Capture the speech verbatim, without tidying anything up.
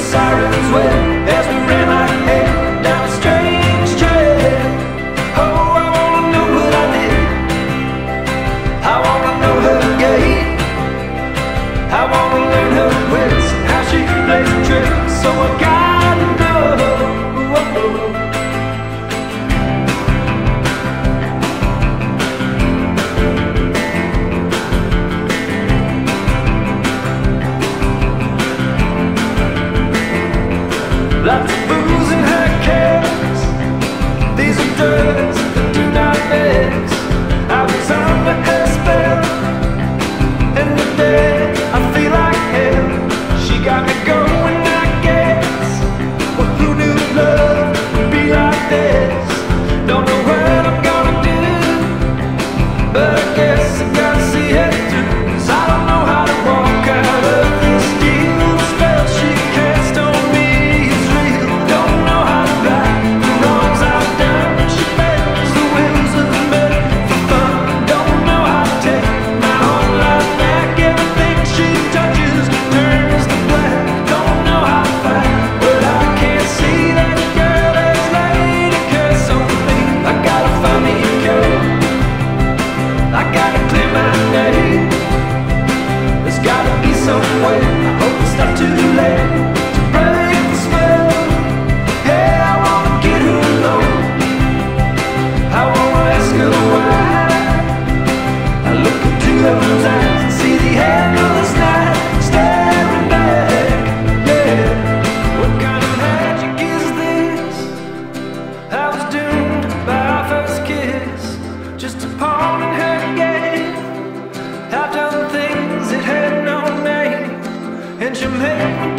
sirens wail as we ran like hell down a strange trail. Oh, I wanna know what I did. I wanna know her gait. I wanna learn her ways, how she plays the tricks. So I gotta know. Lots of booze in her case. These are drugs that do not mix. I was under her spell, and today I feel like hell. She got me going, I guess. Well, who knew love would be like this? Don't know what I'm gonna do, but I guess I gotta see it through. 'Cause I don't know how to walk out of this steel spell she cast on me is real. Don't know how to right the wrongs I've done. She bends the wheels of me for fun. Don't know how to take my own life back. Everything she touches turns to black. Don't know how to fight, but I can't see that girl has laid a curse on me. I gotta find me a cure. I gotta clear my name. There's gotta be some way. I hope it's not too late to break the spell. Hey, I wanna get her alone. I wanna ask her why. I look into those eyes and see the endless night staring back. Yeah, what kind of magic is this? I was doomed by our first kiss, just a pawn in her game. I've done things that had no name, and she made me